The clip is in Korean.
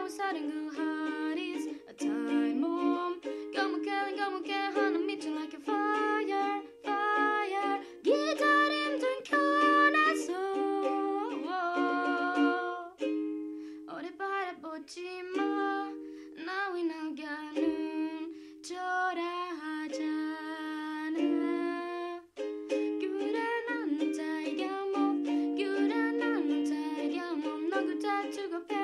starting a heart is a time bomb. 거무게 하는 미친 like a fire, fire. 기다림 든 켜놨어. 어디 바라보지 마. 나위 나가는 초라하잖아. 그래 나는 tiger moth. 그래 나는 tiger moth. 넌 그 자주가